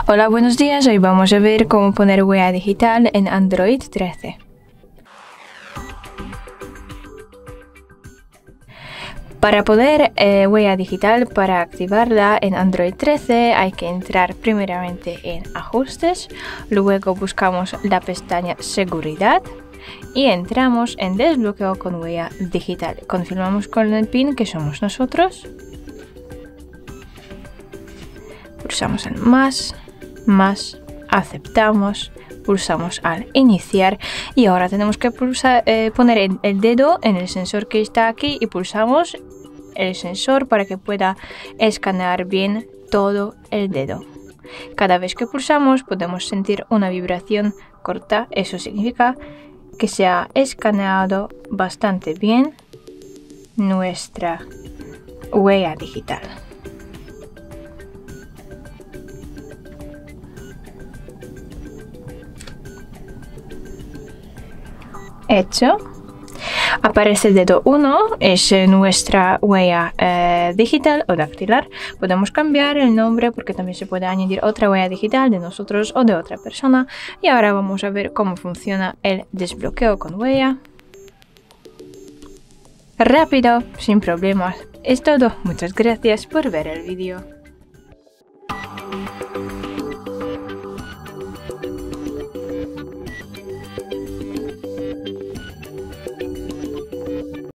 Hola, buenos días. Hoy vamos a ver cómo poner huella digital en Android 13. Para poner huella digital, para activarla en Android 13 hay que entrar primeramente en Ajustes, luego buscamos la pestaña Seguridad y entramos en Desbloqueo con huella digital. Confirmamos con el PIN que somos nosotros. Pulsamos en más, aceptamos, pulsamos al iniciar y ahora tenemos que poner el dedo en el sensor que está aquí y pulsamos el sensor para que pueda escanear bien todo el dedo. Cada vez que pulsamos podemos sentir una vibración corta, eso significa que se ha escaneado bastante bien nuestra huella digital. Hecho. Aparece el dedo 1, es nuestra huella digital o dactilar. Podemos cambiar el nombre porque también se puede añadir otra huella digital de nosotros o de otra persona. Y ahora vamos a ver cómo funciona el desbloqueo con huella. Rápido, sin problemas. Es todo. Muchas gracias por ver el vídeo.